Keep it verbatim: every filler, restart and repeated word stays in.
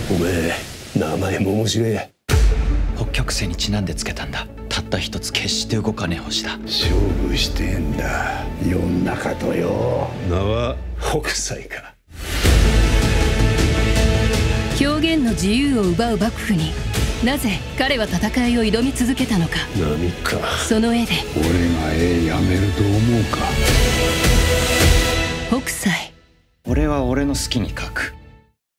おめえ名前も面白いや。 北極星にちなんでつけたんだ。たった一つ決して動かねえ星だ。 勝負してんだ世の中とよ。名は北斎か。 表現の自由を奪う幕府になぜ彼は戦いを挑み続けたのか。 何かその絵で俺が絵やめると思うか。 北斎。 俺は俺の好きに描く。